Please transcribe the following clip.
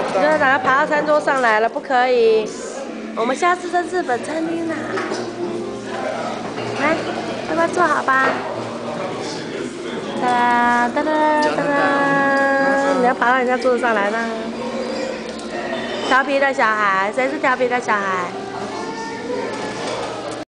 你要把它爬到餐桌上来了，不可以。我们下次在日本餐厅啦。来，要不要坐好吧？哒啦哒啦哒啦，你要爬到人家桌子上来啦。调皮的小孩，谁是调皮的小孩？